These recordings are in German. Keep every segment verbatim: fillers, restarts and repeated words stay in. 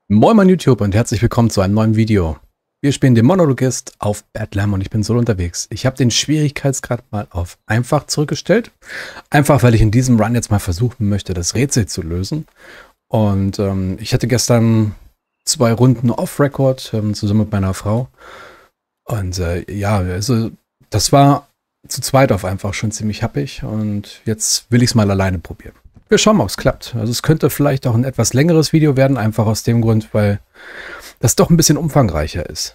Moin mein YouTube und herzlich willkommen zu einem neuen Video. Wir spielen den Monologist auf Bedlam und ich bin solo unterwegs. Ich habe den Schwierigkeitsgrad mal auf einfach zurückgestellt. Einfach, weil ich in diesem Run jetzt mal versuchen möchte, das Rätsel zu lösen. Und ähm, ich hatte gestern zwei Runden Off-Record ähm, zusammen mit meiner Frau. Und äh, ja, also das war zu zweit auf einfach schon ziemlich happig. Und jetzt will ich es mal alleine probieren. Wir schauen mal, ob es klappt. Also es könnte vielleicht auch ein etwas längeres Video werden, einfach aus dem Grund, weil das doch ein bisschen umfangreicher ist.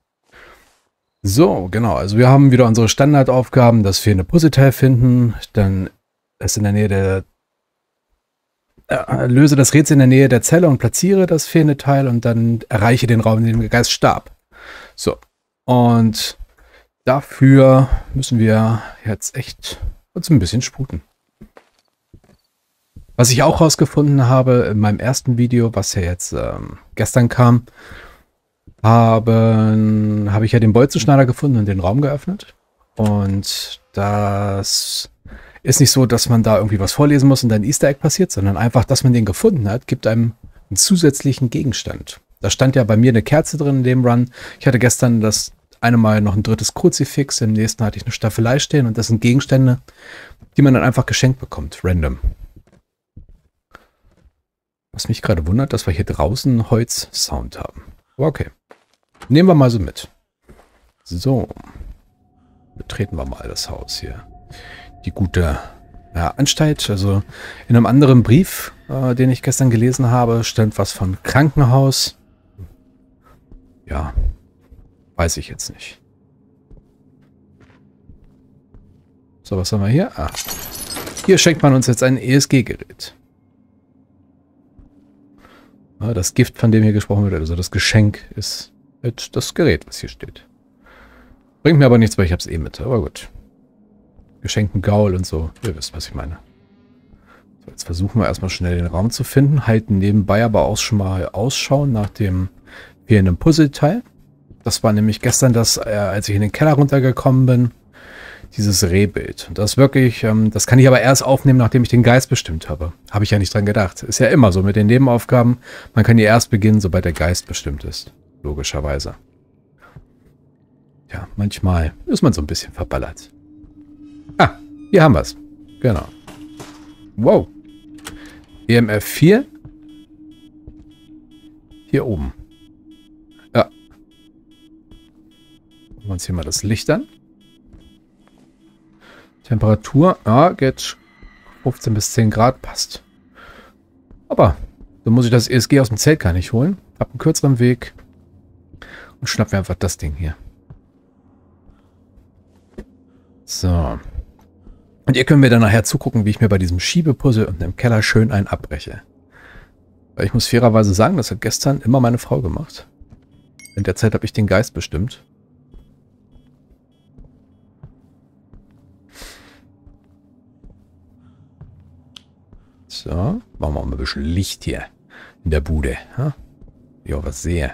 So, genau. Also wir haben wieder unsere Standardaufgaben, das fehlende Puzzleteil finden, dann es in der Nähe der äh, löse das Rätsel in der Nähe der Zelle und platziere das fehlende Teil und dann erreiche den Raum, in dem der Geist starb. So, und dafür müssen wir jetzt echt uns ein bisschen sputen. Was ich auch rausgefunden habe in meinem ersten Video, was ja jetzt ähm, gestern kam, haben, habe ich ja den Bolzenschneider gefunden und den Raum geöffnet. Und das ist nicht so, dass man da irgendwie was vorlesen muss und dann ein Easter Egg passiert, sondern einfach, dass man den gefunden hat, gibt einem einen zusätzlichen Gegenstand. Da stand ja bei mir eine Kerze drin in dem Run. Ich hatte gestern das eine Mal noch ein drittes Kruzifix, im nächsten hatte ich eine Staffelei stehen und das sind Gegenstände, die man dann einfach geschenkt bekommt, random. Was mich gerade wundert, dass wir hier draußen Holz-Sound haben. Okay. Nehmen wir mal so mit. So. Betreten wir mal das Haus hier. Die gute ja, Anstalt. Also in einem anderen Brief, äh, den ich gestern gelesen habe, stand was von Krankenhaus. Ja. Weiß ich jetzt nicht. So, was haben wir hier? Ah. Hier schenkt man uns jetzt ein E S G-Gerät. Ja, das Gift, von dem hier gesprochen wird, also das Geschenk, ist halt das Gerät, was hier steht. Bringt mir aber nichts, weil ich habe es eh mit, aber gut. Geschenkten Gaul und so, ihr wisst, was ich meine. So, jetzt versuchen wir erstmal schnell den Raum zu finden, halten nebenbei aber auch schon mal Ausschau nach dem fehlenden Puzzleteil. Das war nämlich gestern das, äh, als ich in den Keller runtergekommen bin, dieses Rehbild. Und das wirklich, ähm, das kann ich aber erst aufnehmen, nachdem ich den Geist bestimmt habe. Habe ich ja nicht dran gedacht. Ist ja immer so mit den Nebenaufgaben. Man kann die erst beginnen, sobald der Geist bestimmt ist. Logischerweise. Ja, manchmal ist man so ein bisschen verballert. Ah, hier haben wir es. Genau. Wow. E M F vier. Hier oben. Ja. Gucken wir uns hier mal das Licht an. Temperatur, ja, geht fünfzehn bis zehn Grad, passt. Aber, dann muss ich das E S G aus dem Zelt gar nicht holen. Hab einen kürzeren Weg. Und schnapp mir einfach das Ding hier. So. Und ihr könnt mir dann nachher zugucken, wie ich mir bei diesem Schiebepuzzle unten im Keller schön einen abbreche. Weil ich muss fairerweise sagen, das hat gestern immer meine Frau gemacht. In der Zeit habe ich den Geist bestimmt. So, machen wir mal ein bisschen Licht hier in der Bude. Ja, ja, was sehe.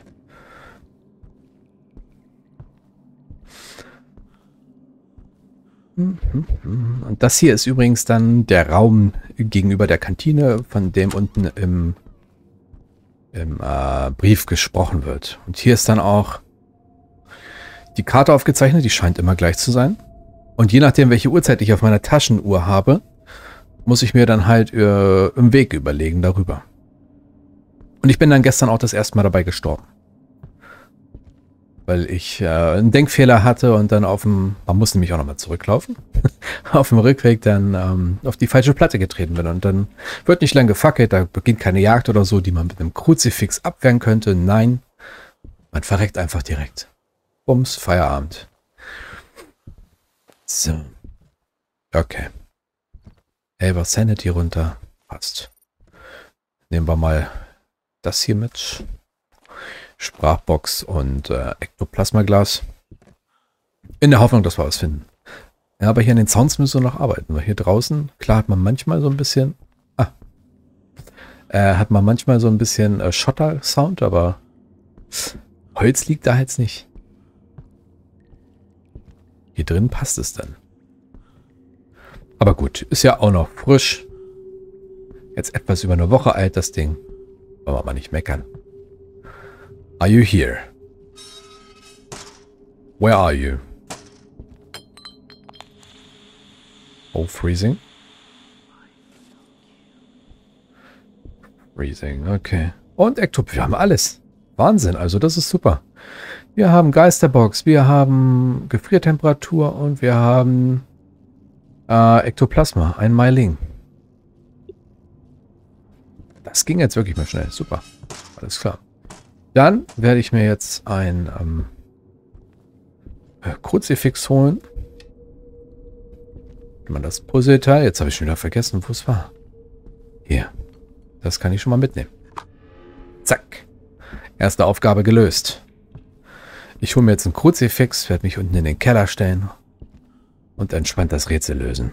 Und das hier ist übrigens dann der Raum gegenüber der Kantine, von dem unten im, im äh, Brief gesprochen wird. Und hier ist dann auch die Karte aufgezeichnet, die scheint immer gleich zu sein. Und je nachdem, welche Uhrzeit ich auf meiner Taschenuhr habe, muss ich mir dann halt äh, im Weg überlegen darüber. Und ich bin dann gestern auch das erste Mal dabei gestorben. Weil ich äh, einen Denkfehler hatte und dann auf dem, man muss nämlich auch nochmal zurücklaufen, auf dem Rückweg dann ähm, auf die falsche Platte getreten bin. Und dann wird nicht lang gefackelt, da beginnt keine Jagd oder so, die man mit einem Kruzifix abwehren könnte. Nein, man verreckt einfach direkt. Bums, Feierabend. So. Okay. Elber Sanity runter. Passt. Nehmen wir mal das hier mit. Sprachbox und äh, Ektoplasmaglas. In der Hoffnung, dass wir was finden. Ja, aber hier an den Sounds müssen wir noch arbeiten. Weil hier draußen, klar hat man manchmal so ein bisschen... Ah. Äh, hat man manchmal so ein bisschen äh, Schotter-Sound, aber Holz liegt da jetzt nicht. Hier drin passt es dann. Aber gut, ist ja auch noch frisch. Jetzt etwas über eine Woche alt, das Ding. Wollen wir mal nicht meckern. Are you here? Where are you? Oh, freezing. Freezing, okay. Und Ektopie, wir haben alles. Wahnsinn, also das ist super. Wir haben Geisterbox, wir haben Gefriertemperatur und wir haben äh, Ektoplasma, ein Myling. Das ging jetzt wirklich mal schnell, super. Alles klar. Dann werde ich mir jetzt ein ähm, Kruzifix holen. Mal das Puzzleteil. Jetzt habe ich schon wieder vergessen, wo es war. Hier. Das kann ich schon mal mitnehmen. Zack. Erste Aufgabe gelöst. Ich hole mir jetzt einen Kruzifix, werde mich unten in den Keller stellen und entspannt das Rätsel lösen.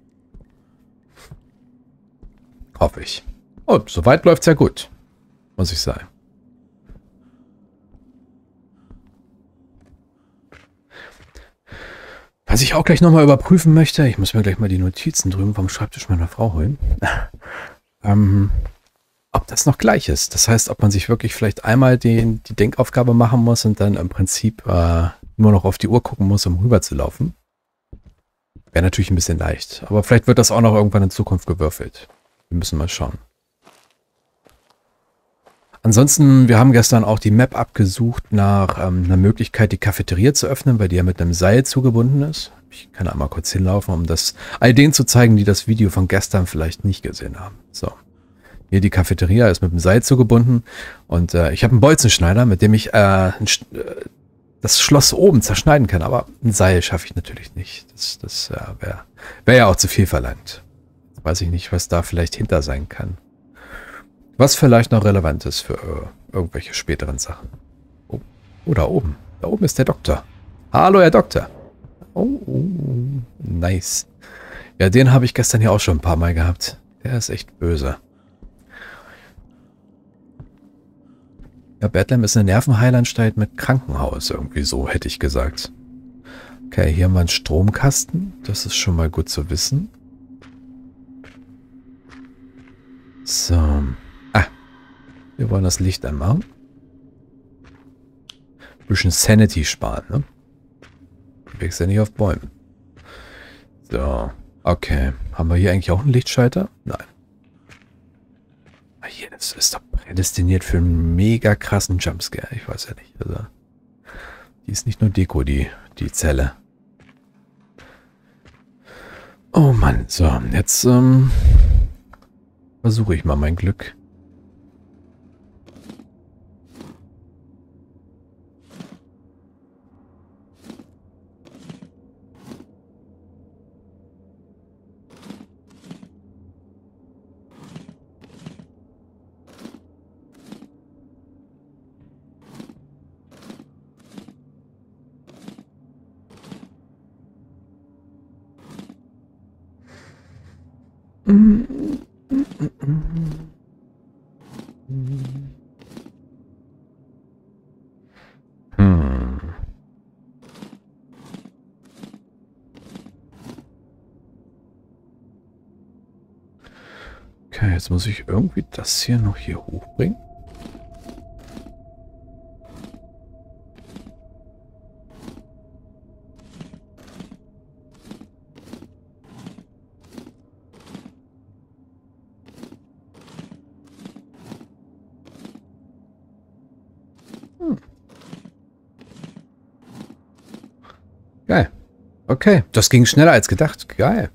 Hoffe ich. Und soweit läuft es ja gut. Muss ich sagen. Was ich auch gleich nochmal überprüfen möchte, ich muss mir gleich mal die Notizen drüben vom Schreibtisch meiner Frau holen, ähm, ob das noch gleich ist. Das heißt, ob man sich wirklich vielleicht einmal die, die Denkaufgabe machen muss und dann im Prinzip äh, nur noch auf die Uhr gucken muss, um rüber zu laufen. Wäre natürlich ein bisschen leicht. Aber vielleicht wird das auch noch irgendwann in Zukunft gewürfelt. Wir müssen mal schauen. Ansonsten, wir haben gestern auch die Map abgesucht nach ähm, einer Möglichkeit, die Cafeteria zu öffnen, weil die ja mit einem Seil zugebunden ist. Ich kann einmal kurz hinlaufen, um das all denen zu zeigen, die das Video von gestern vielleicht nicht gesehen haben. So. Hier die Cafeteria ist mit dem Seil zugebunden und äh, ich habe einen Bolzenschneider, mit dem ich äh, ein, äh, das Schloss oben zerschneiden kann, aber ein Seil schaffe ich natürlich nicht. Das, das äh, wäre wär ja auch zu viel verlangt. Jetzt weiß ich nicht, was da vielleicht hinter sein kann. Was vielleicht noch relevant ist für äh, irgendwelche späteren Sachen. Oh, oh, da oben. Da oben ist der Doktor. Hallo, Herr Doktor. Oh, oh, nice. Ja, den habe ich gestern hier auch schon ein paar Mal gehabt. Der ist echt böse. Ja, Bedlam ist eine Nervenheilanstalt mit Krankenhaus. Irgendwie so, hätte ich gesagt. Okay, hier haben wir einen Stromkasten. Das ist schon mal gut zu wissen. So. Wir wollen das Licht anmachen. Ein bisschen Sanity sparen, ne? Du wächst ja nicht auf Bäumen. So, okay. Haben wir hier eigentlich auch einen Lichtschalter? Nein. Hier, das ist doch prädestiniert für einen mega krassen Jumpscare. Ich weiß ja nicht. Also, die ist nicht nur Deko, die, die Zelle. Oh Mann, so. Jetzt ähm, versuche ich mal mein Glück. Hm. Okay, jetzt muss ich irgendwie das hier noch hier hochbringen. Geil. Okay, das ging schneller als gedacht. Geil.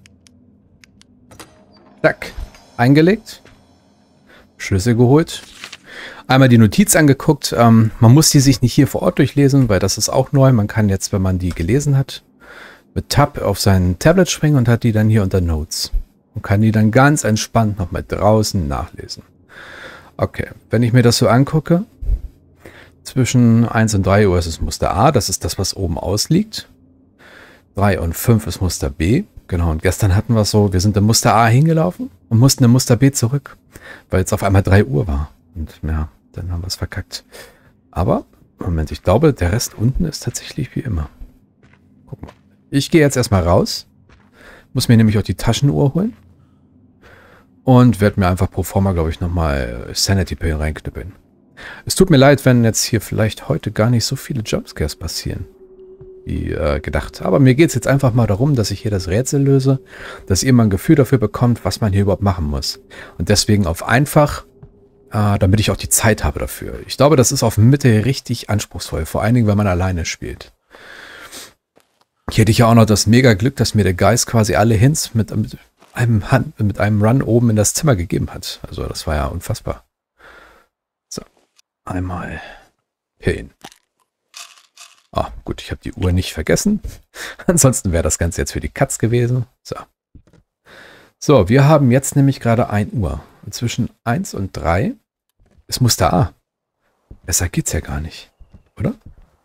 Zack. Eingelegt. Schlüssel geholt. Einmal die Notiz angeguckt. Ähm, man muss die sich nicht hier vor Ort durchlesen, weil das ist auch neu. Man kann jetzt, wenn man die gelesen hat, mit Tab auf sein Tablet springen und hat die dann hier unter Notes. Und kann die dann ganz entspannt noch mal draußen nachlesen. Okay, wenn ich mir das so angucke, zwischen eins und drei Uhr ist es Muster A. Das ist das, was oben ausliegt. drei und fünf ist Muster B. Genau, und gestern hatten wir es so, wir sind im Muster A hingelaufen und mussten im Muster B zurück, weil jetzt auf einmal drei Uhr war. Und ja, dann haben wir es verkackt. Aber, Moment, ich glaube, der Rest unten ist tatsächlich wie immer. Guck mal. Ich gehe jetzt erstmal raus, muss mir nämlich auch die Taschenuhr holen und werde mir einfach pro forma, glaube ich, nochmal Sanity Pill reinknüppeln. Es tut mir leid, wenn jetzt hier vielleicht heute gar nicht so viele Jumpscares passieren, wie äh, gedacht. Aber mir geht es jetzt einfach mal darum, dass ich hier das Rätsel löse, dass ihr mal ein Gefühl dafür bekommt, was man hier überhaupt machen muss. Und deswegen auf einfach, äh, damit ich auch die Zeit habe dafür. Ich glaube, das ist auf Mitte richtig anspruchsvoll, vor allen Dingen, wenn man alleine spielt. Hier hätte ich ja auch noch das mega Glück, dass mir der Geist quasi alle Hints mit, mit, einem, Hand, mit einem Run oben in das Zimmer gegeben hat. Also das war ja unfassbar. So, einmal hin. Ah, gut, ich habe die Uhr nicht vergessen. Ansonsten wäre das Ganze jetzt für die Katz gewesen. So. So, wir haben jetzt nämlich gerade ein Uhr. Und zwischen eins und drei ist Muster A. Besser geht's ja gar nicht, oder?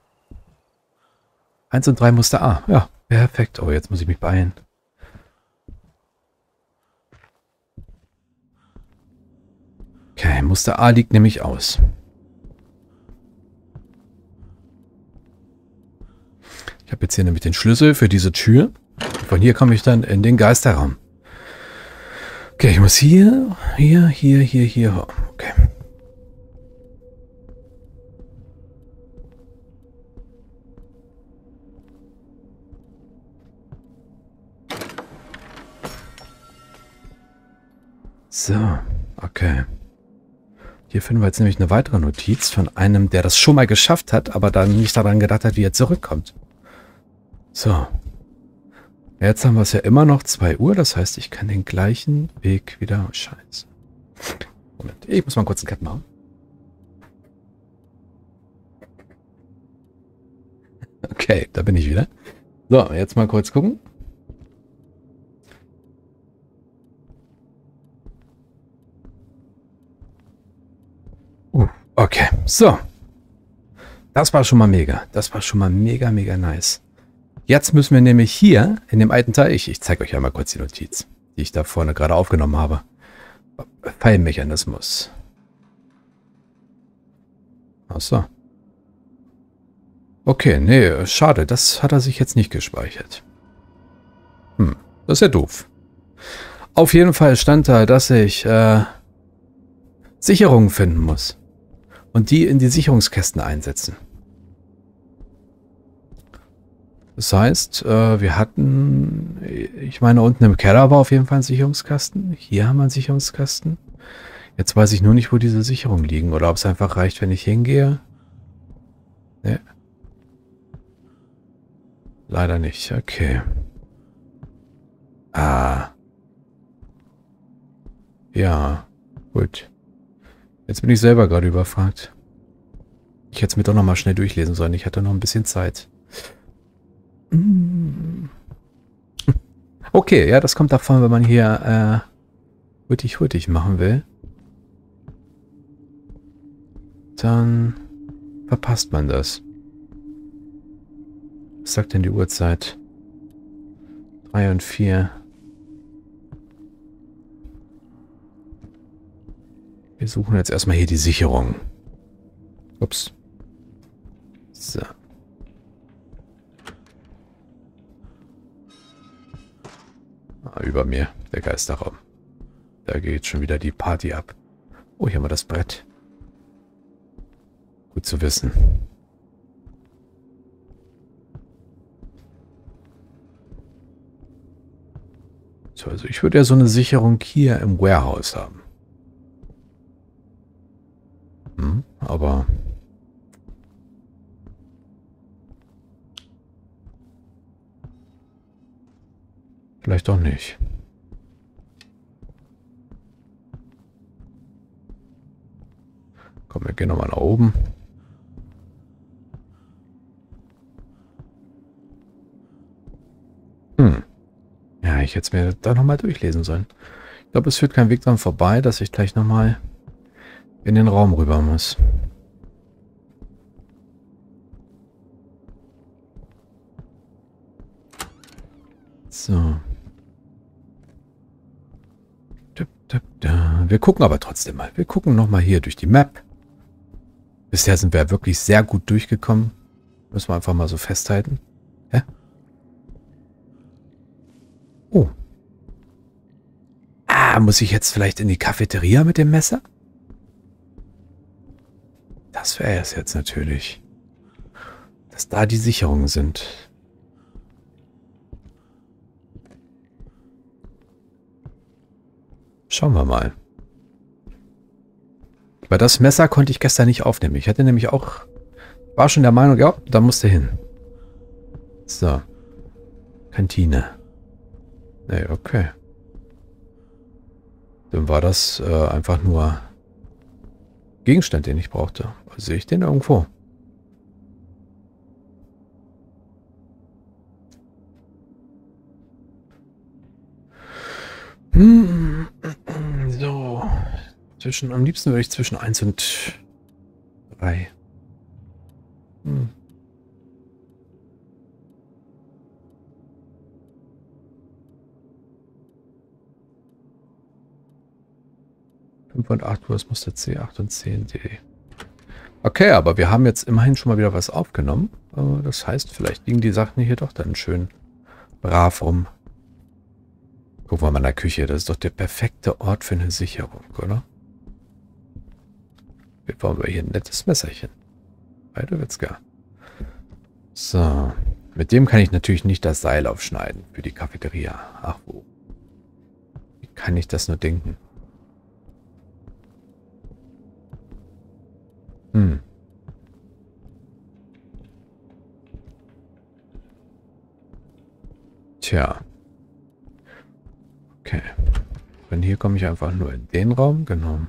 eins und drei Muster A. Ja, perfekt. Oh, jetzt muss ich mich beeilen. Okay, Muster A liegt nämlich aus. Ich habe jetzt hier nämlich den Schlüssel für diese Tür. Von hier komme ich dann in den Geisterraum. Okay, ich muss hier, hier, hier, hier, hier. Okay. So, okay. Hier finden wir jetzt nämlich eine weitere Notiz von einem, der das schon mal geschafft hat, aber dann nicht daran gedacht hat, wie er zurückkommt. So. Jetzt haben wir es ja immer noch zwei Uhr, das heißt, ich kann den gleichen Weg wieder... Oh, Scheiße. Moment, ich muss mal kurz einen Cut machen. Okay, da bin ich wieder. So, jetzt mal kurz gucken. Uh, okay, so. Das war schon mal mega. Das war schon mal mega, mega nice. Jetzt müssen wir nämlich hier in dem alten Teil, ich, ich zeige euch ja mal kurz die Notiz, die ich da vorne gerade aufgenommen habe. Pfeilmechanismus. Ach so. Okay, nee, schade, das hat er sich jetzt nicht gespeichert. Hm, das ist ja doof. Auf jeden Fall stand da, dass ich äh, Sicherungen finden muss. Und die in die Sicherungskästen einsetzen. Das heißt, äh, wir hatten, ich meine, unten im Keller war auf jeden Fall ein Sicherungskasten. Hier haben wir einen Sicherungskasten. Jetzt weiß ich nur nicht, wo diese Sicherungen liegen. Oder ob es einfach reicht, wenn ich hingehe. Nee. Leider nicht. Okay. Ah. Ja. Gut. Jetzt bin ich selber gerade überfragt. Ich hätte es mir doch nochmal schnell durchlesen sollen. Ich hatte noch ein bisschen Zeit. Okay, ja, das kommt davon, wenn man hier äh, hurtig hurtig machen will. Dann verpasst man das. Was sagt denn die Uhrzeit? Drei und vier. Wir suchen jetzt erstmal hier die Sicherung. Ups. So. Ah, über mir, der Geisterraum. Da geht schon wieder die Party ab. Oh, hier haben wir das Brett. Gut zu wissen. So, also ich würde ja so eine Sicherung hier im Warehouse haben. Hm, aber... Vielleicht auch nicht. Komm, wir gehen nochmal nach oben. Hm. Ja, ich hätte es mir da nochmal durchlesen sollen. Ich glaube, es führt kein Weg dran vorbei, dass ich gleich nochmal in den Raum rüber muss. So. Wir gucken aber trotzdem mal. Wir gucken nochmal hier durch die Map. Bisher sind wir wirklich sehr gut durchgekommen. Müssen wir einfach mal so festhalten. Hä? Oh. Ah, muss ich jetzt vielleicht in die Cafeteria mit dem Messer? Das wäre es jetzt natürlich. Dass da die Sicherungen sind. Schauen wir mal. Weil das Messer konnte ich gestern nicht aufnehmen. Ich hatte nämlich auch... War schon der Meinung, ja, da musste hin. So. Kantine. Nee, okay. Dann war das äh, einfach nur Gegenstand, den ich brauchte. Also sehe ich den irgendwo? Hm. So. Zwischen, am liebsten würde ich zwischen eins und drei. Hm. fünf und acht Uhr, das Muster C, acht und zehn D. Okay, aber wir haben jetzt immerhin schon mal wieder was aufgenommen. Das heißt, vielleicht liegen die Sachen hier doch dann schön brav rum. Gucken wir mal in der Küche. Das ist doch der perfekte Ort für eine Sicherung, oder? Wir bauen wir hier ein nettes Messerchen. Beide Witzka. So. Mit dem kann ich natürlich nicht das Seil aufschneiden für die Cafeteria. Ach wo. Wie kann ich das nur denken? Hm. Tja. Okay. Von hier komme ich einfach nur in den Raum. Genau.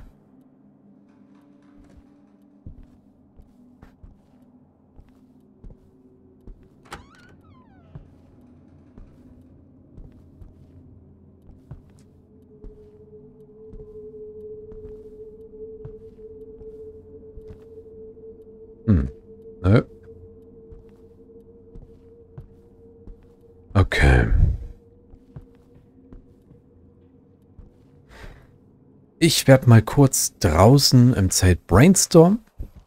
Hm. Nö. Okay. Ich werde mal kurz draußen im Zelt brainstormen.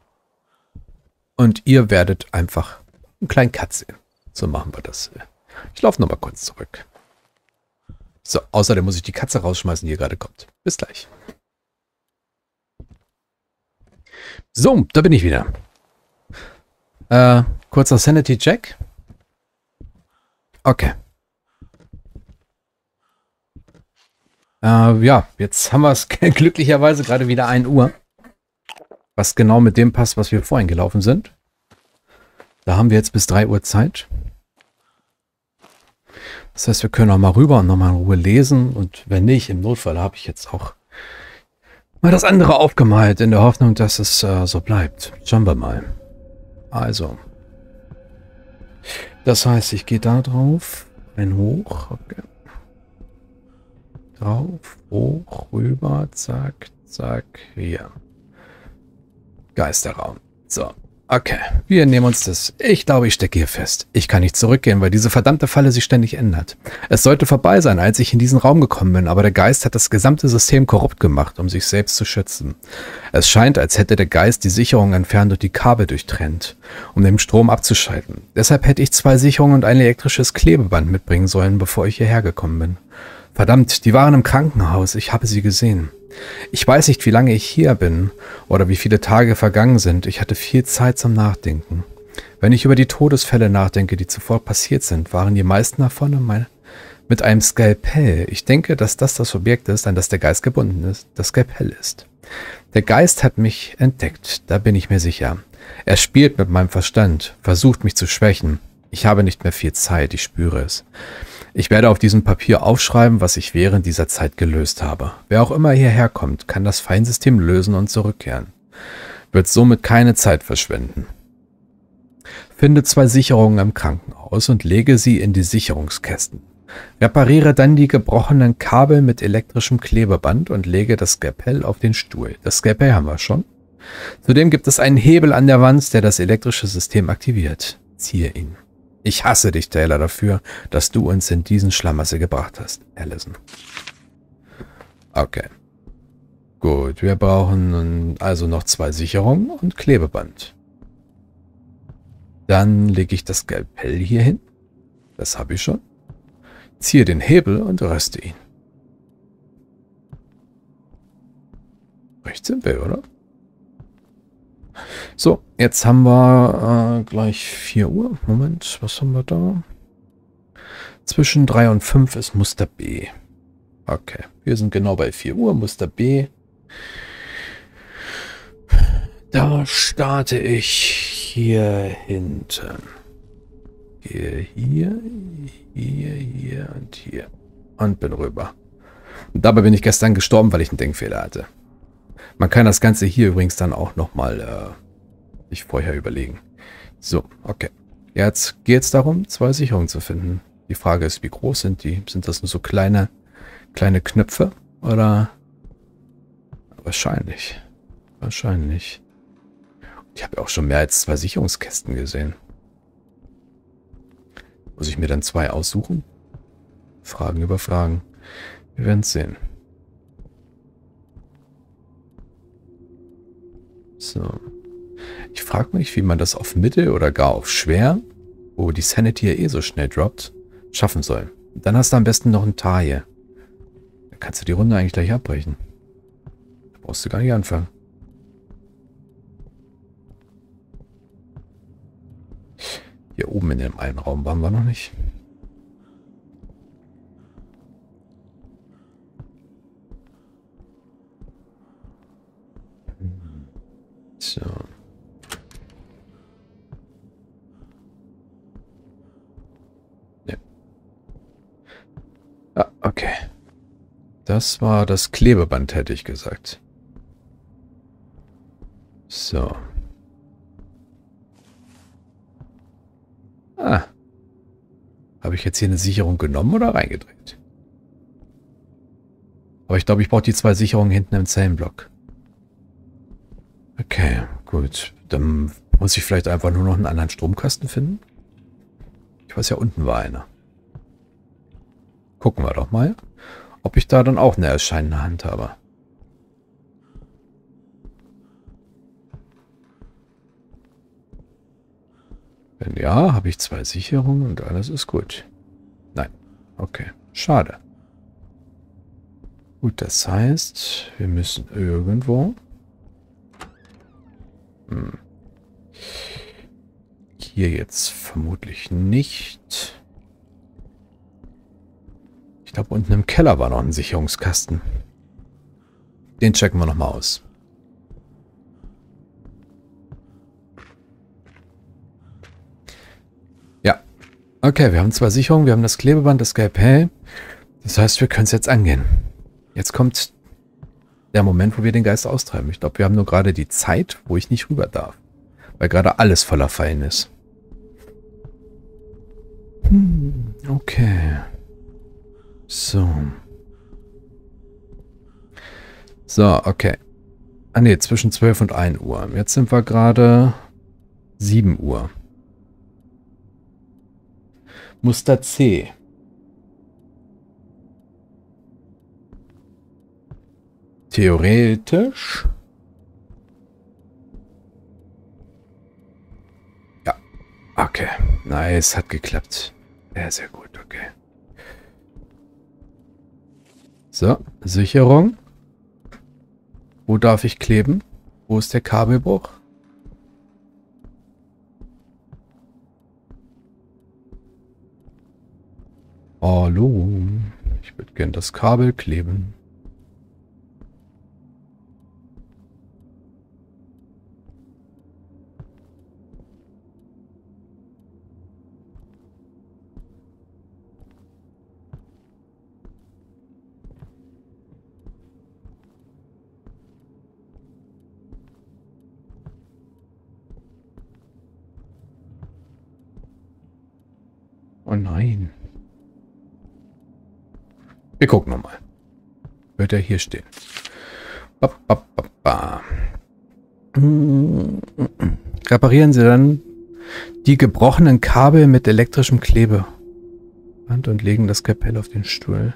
Und ihr werdet einfach einen kleinen Cut sehen. So machen wir das. Ich laufe nochmal kurz zurück. So, außerdem muss ich die Katze rausschmeißen, die hier gerade kommt. Bis gleich. So, da bin ich wieder. Äh, kurzer Sanity-Check. Okay. Äh, ja, jetzt haben wir es glücklicherweise gerade wieder ein Uhr. Was genau mit dem passt, was wir vorhin gelaufen sind. Da haben wir jetzt bis drei Uhr Zeit. Das heißt, wir können auch mal rüber und nochmal in Ruhe lesen. Und wenn nicht, im Notfall habe ich jetzt auch mal das andere aufgemalt, in der Hoffnung, dass es äh, so bleibt. Schauen wir mal. Also. Das heißt, ich gehe da drauf. Ein hoch. Okay. Drauf, hoch, rüber, zack, zack, hier. Geisterraum. So, okay. Wir nehmen uns das. Ich glaube, ich stecke hier fest. Ich kann nicht zurückgehen, weil diese verdammte Falle sich ständig ändert. Es sollte vorbei sein, als ich in diesen Raum gekommen bin, aber der Geist hat das gesamte System korrupt gemacht, um sich selbst zu schützen. Es scheint, als hätte der Geist die Sicherung entfernt und die Kabel durchtrennt, um den Strom abzuschalten. Deshalb hätte ich zwei Sicherungen und ein elektrisches Klebeband mitbringen sollen, bevor ich hierher gekommen bin. Verdammt, die waren im Krankenhaus. Ich habe sie gesehen. Ich weiß nicht, wie lange ich hier bin oder wie viele Tage vergangen sind. Ich hatte viel Zeit zum Nachdenken. Wenn ich über die Todesfälle nachdenke, die zuvor passiert sind, waren die meisten davon mein, mit einem Skalpell. Ich denke, dass das das Objekt ist, an das der Geist gebunden ist. Das Skalpell ist. Der Geist hat mich entdeckt, da bin ich mir sicher. Er spielt mit meinem Verstand, versucht mich zu schwächen. Ich habe nicht mehr viel Zeit, ich spüre es. Ich werde auf diesem Papier aufschreiben, was ich während dieser Zeit gelöst habe. Wer auch immer hierher kommt, kann das Feindsystem lösen und zurückkehren. Wird somit keine Zeit verschwenden. Finde zwei Sicherungen im Krankenhaus und lege sie in die Sicherungskästen. Repariere dann die gebrochenen Kabel mit elektrischem Klebeband und lege das Skalpell auf den Stuhl. Das Skalpell haben wir schon. Zudem gibt es einen Hebel an der Wand, der das elektrische System aktiviert. Ziehe ihn. Ich hasse dich, Taylor, dafür, dass du uns in diesen Schlamassel gebracht hast, Allison. Okay. Gut, wir brauchen also noch zwei Sicherungen und Klebeband. Dann lege ich das Skalpell hier hin. Das habe ich schon. Ziehe den Hebel und röste ihn. Recht simpel, oder? So, jetzt haben wir äh, gleich vier Uhr. Moment, was haben wir da? Zwischen drei und fünf ist Muster B. Okay, wir sind genau bei vier Uhr, Muster B. Da starte ich hier hinten. Gehe hier, hier, hier und hier. Und bin rüber. Und dabei bin ich gestern gestorben, weil ich einen Denkfehler hatte. Man kann das Ganze hier übrigens dann auch nochmal äh, sich vorher überlegen. So, okay. Jetzt geht es darum, zwei Sicherungen zu finden. Die Frage ist, wie groß sind die? Sind das nur so kleine, kleine Knöpfe? Oder? Wahrscheinlich. Wahrscheinlich. Ich habe ja auch schon mehr als zwei Sicherungskästen gesehen. Muss ich mir dann zwei aussuchen? Fragen über Fragen. Wir werden es sehen. So. Ich frage mich, wie man das auf Mittel oder gar auf schwer, wo die Sanity ja eh so schnell droppt, schaffen soll. Dann hast du am besten noch ein Taille. Dann kannst du die Runde eigentlich gleich abbrechen. Da brauchst du gar nicht anfangen. Hier oben in dem einen Raum waren wir noch nicht. So. Ja. Ah, okay. Das war das Klebeband, hätte ich gesagt. So. Ah. Habe ich jetzt hier eine Sicherung genommen oder reingedreht? Aber ich glaube, ich brauche die zwei Sicherungen hinten im Zellenblock. Okay, gut. Dann muss ich vielleicht einfach nur noch einen anderen Stromkasten finden. Ich weiß ja, unten war einer. Gucken wir doch mal, ob ich da dann auch eine erscheinende Hand habe. Wenn ja, habe ich zwei Sicherungen und alles ist gut. Nein. Okay. Schade. Gut, das heißt, wir müssen irgendwo... Hm. Hier jetzt vermutlich nicht. Ich glaube, unten im Keller war noch ein Sicherungskasten. Den checken wir nochmal aus. Ja. Okay, wir haben zwei Sicherungen. Wir haben das Klebeband, das Skalpell. Das heißt, wir können es jetzt angehen. Jetzt kommt der Moment, wo wir den Geist austreiben. Ich glaube, wir haben nur gerade die Zeit, wo ich nicht rüber darf. Weil gerade alles voller Fallen ist. Hm, okay. So. So, okay. Ah ne, zwischen zwölf und ein Uhr. Jetzt sind wir gerade sieben Uhr. Muster C. Theoretisch. Ja. Okay. Nice, hat geklappt. Sehr, sehr gut, okay. So, Sicherung. Wo darf ich kleben? Wo ist der Kabelbruch? Hallo. Ich würde gern das Kabel kleben. Oh nein. Wir gucken nochmal. Wird er hier stehen? Ba, ba, ba, ba. Reparieren Sie dann die gebrochenen Kabel mit elektrischem Klebeband und legen das Kapell auf den Stuhl.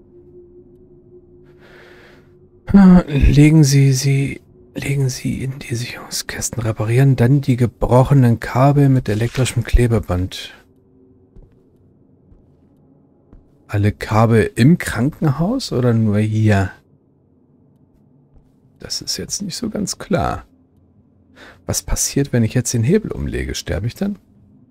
Legen Sie sie, legen Sie in die Sicherungskästen. Reparieren dann die gebrochenen Kabel mit elektrischem Klebeband. Alle Kabel im Krankenhaus oder nur hier? Das ist jetzt nicht so ganz klar. Was passiert, wenn ich jetzt den Hebel umlege? Sterbe ich dann?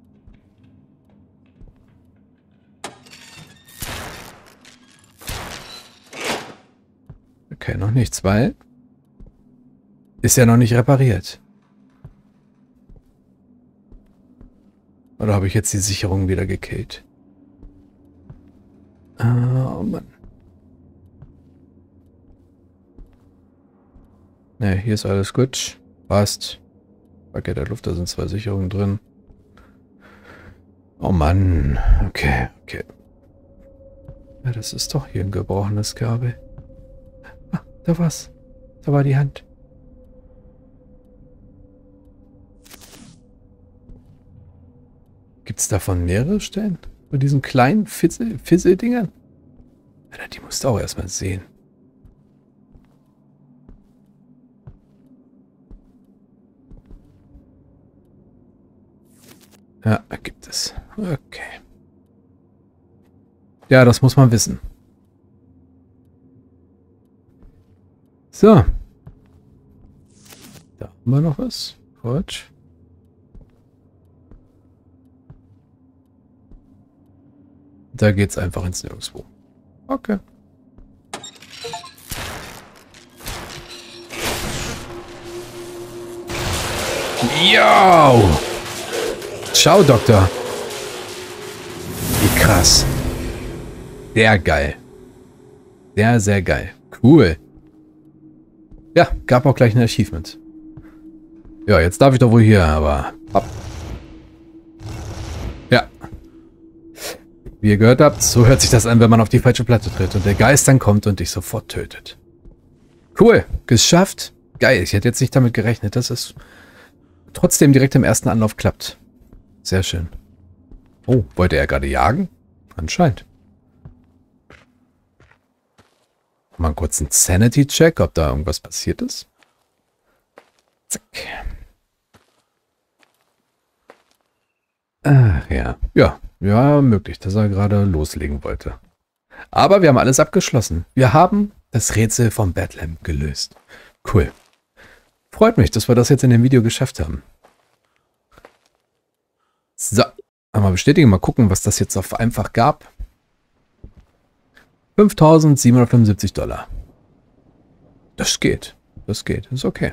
Okay, noch nichts, weil ist ja noch nicht repariert. Oder habe ich jetzt die Sicherung wieder gekillt? Oh Mann. Ne, hier ist alles gut. Passt. Okay, der Luft, da sind zwei Sicherungen drin. Oh Mann. Okay, okay. Ja, das ist doch hier ein gebrochenes Kabel. Ah, da war's. Da war die Hand. Gibt es davon mehrere Stellen? Von diesen kleinen Fissel-Dingern? Alter, die musst du auch erstmal sehen. Ja, gibt es. Okay. Ja, das muss man wissen. So. Da haben wir noch was. Gut. Da geht's einfach ins Nirgendwo. Okay. Yo! Ciao, Doktor. Wie krass. Sehr geil. Sehr, sehr geil. Cool. Ja, gab auch gleich ein Achievement. Ja, jetzt darf ich doch wohl hier, aber... Ab. Ja. Wie ihr gehört habt, so hört sich das an, wenn man auf die falsche Platte tritt und der Geist dann kommt und dich sofort tötet. Cool. Geschafft. Geil. Ich hätte jetzt nicht damit gerechnet, dass es trotzdem direkt im ersten Anlauf klappt. Sehr schön. Oh, wollte er gerade jagen? Anscheinend. Mal kurz einen Sanity-Check, ob da irgendwas passiert ist. Zack. Ach ja. Ja, ja, möglich, dass er gerade loslegen wollte. Aber wir haben alles abgeschlossen. Wir haben das Rätsel vom Bethlehem gelöst. Cool. Freut mich, dass wir das jetzt in dem Video geschafft haben. So, einmal bestätigen, mal gucken, was das jetzt auf einfach gab. fünftausendsiebenhundertfünfundsiebzig Dollar. Das geht. Das geht. Ist okay.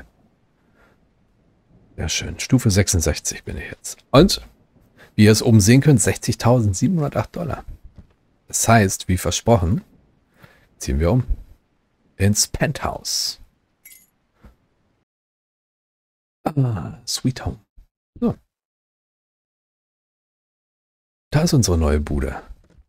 Ja, schön. Stufe sechsundsechzig bin ich jetzt. Und, wie ihr es oben sehen könnt, sechzigtausendsiebenhundertacht Dollar. Das heißt, wie versprochen, ziehen wir um ins Penthouse. Ah, Sweet Home. So. Da ist unsere neue Bude.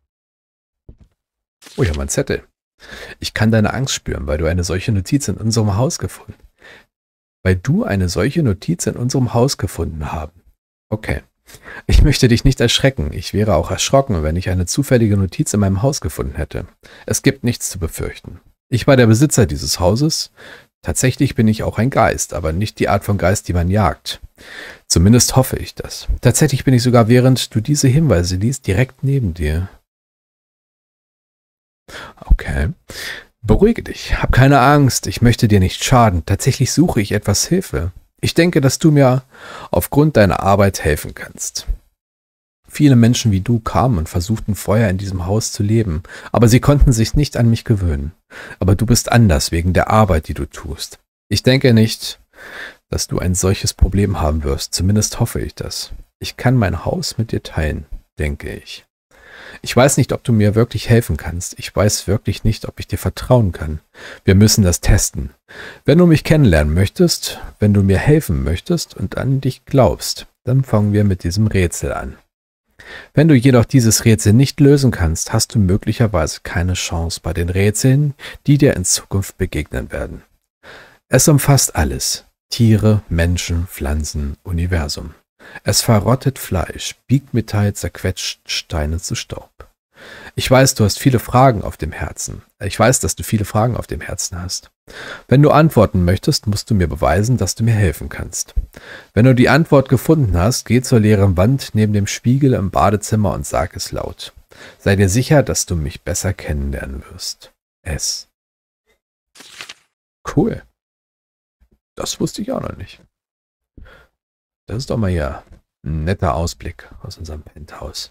Oh, ich habe einen Zettel. Ich kann deine Angst spüren, weil du eine solche Notiz in unserem Haus gefunden. Weil du eine solche Notiz in unserem Haus gefunden haben. Okay. Ich möchte dich nicht erschrecken. Ich wäre auch erschrocken, wenn ich eine zufällige Notiz in meinem Haus gefunden hätte. Es gibt nichts zu befürchten. Ich war der Besitzer dieses Hauses. Tatsächlich bin ich auch ein Geist, aber nicht die Art von Geist, die man jagt. Zumindest hoffe ich das. Tatsächlich bin ich sogar, während du diese Hinweise liest, direkt neben dir. Okay. Beruhige dich. Hab keine Angst. Ich möchte dir nicht schaden. Tatsächlich suche ich etwas Hilfe. Ich denke, dass du mir aufgrund deiner Arbeit helfen kannst. Viele Menschen wie du kamen und versuchten vorher in diesem Haus zu leben, aber sie konnten sich nicht an mich gewöhnen. Aber du bist anders wegen der Arbeit, die du tust. Ich denke nicht, dass du ein solches Problem haben wirst. Zumindest hoffe ich das. Ich kann mein Haus mit dir teilen, denke ich. Ich weiß nicht, ob du mir wirklich helfen kannst. Ich weiß wirklich nicht, ob ich dir vertrauen kann. Wir müssen das testen. Wenn du mich kennenlernen möchtest, wenn du mir helfen möchtest und an dich glaubst, dann fangen wir mit diesem Rätsel an. Wenn du jedoch dieses Rätsel nicht lösen kannst, hast du möglicherweise keine Chance bei den Rätseln, die dir in Zukunft begegnen werden. Es umfasst alles. Tiere, Menschen, Pflanzen, Universum. Es verrottet Fleisch, biegt Metall, zerquetscht Steine zu Staub. Ich weiß, du hast viele Fragen auf dem Herzen. Ich weiß, dass du viele Fragen auf dem Herzen hast. Wenn du antworten möchtest, musst du mir beweisen, dass du mir helfen kannst. Wenn du die Antwort gefunden hast, geh zur leeren Wand neben dem Spiegel im Badezimmer und sag es laut. Sei dir sicher, dass du mich besser kennenlernen wirst. S. Cool. Das wusste ich auch noch nicht. Das ist doch mal hier ein netter Ausblick aus unserem Penthouse.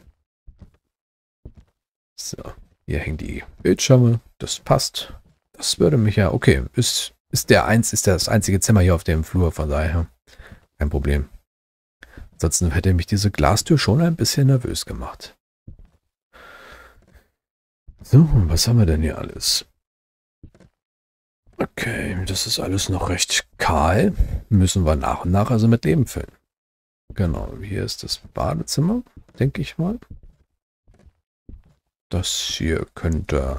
So, hier hängen die Bildschirme. Das passt. Das würde mich ja... Okay, ist, ist der eins, ist das einzige Zimmer hier auf dem Flur, von daher kein Problem. Ansonsten hätte mich diese Glastür schon ein bisschen nervös gemacht. So, was haben wir denn hier alles? Okay, das ist alles noch recht kahl. Müssen wir nach und nach also mit Leben füllen. Genau, hier ist das Badezimmer, denke ich mal. Das hier könnte...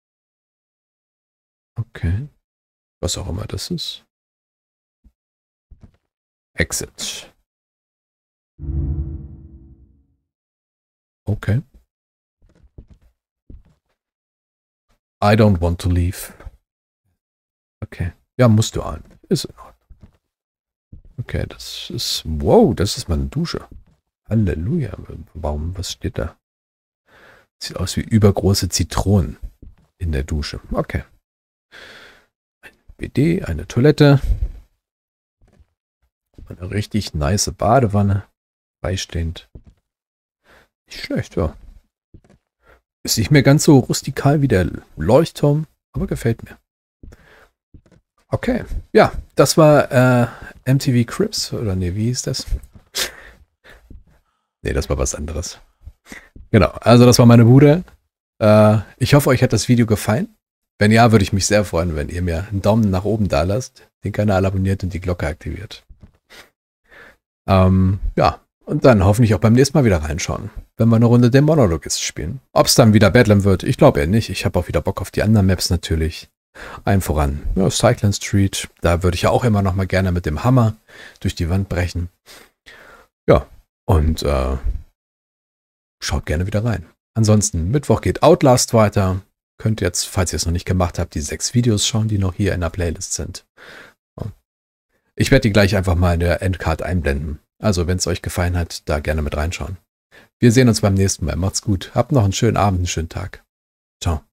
Okay. Was auch immer das ist. Exit. Okay. I don't want to leave. Okay. Ja, musst du an. Ist in Ordnung. Okay, das ist... Wow, das ist meine Dusche. Halleluja. Warum? Was steht da? Sieht aus wie übergroße Zitronen in der Dusche. Okay. Ein B D, eine Toilette. Eine richtig nice Badewanne. Beistehend. Nicht schlecht, ja. Ist nicht mehr ganz so rustikal wie der Leuchtturm, aber gefällt mir. Okay, ja, das war äh, M T V Cribs, oder nee, wie hieß das? Nee, das war was anderes. Genau, also das war meine Bude. Äh, ich hoffe, euch hat das Video gefallen. Wenn ja, würde ich mich sehr freuen, wenn ihr mir einen Daumen nach oben da lasst, den Kanal abonniert und die Glocke aktiviert. Ähm, ja, und dann hoffentlich auch beim nächsten Mal wieder reinschauen, wenn wir eine Runde den Monologist spielen. Ob es dann wieder Bedlam wird, ich glaube eher nicht. Ich habe auch wieder Bock auf die anderen Maps natürlich. Ein voran, ja, Cycling Street, da würde ich ja auch immer noch mal gerne mit dem Hammer durch die Wand brechen. Ja, und äh, schaut gerne wieder rein. Ansonsten, Mittwoch geht Outlast weiter. Könnt jetzt, falls ihr es noch nicht gemacht habt, die sechs Videos schauen, die noch hier in der Playlist sind. Ich werde die gleich einfach mal in der Endcard einblenden. Also, wenn es euch gefallen hat, da gerne mit reinschauen. Wir sehen uns beim nächsten Mal. Macht's gut. Habt noch einen schönen Abend, einen schönen Tag. Ciao.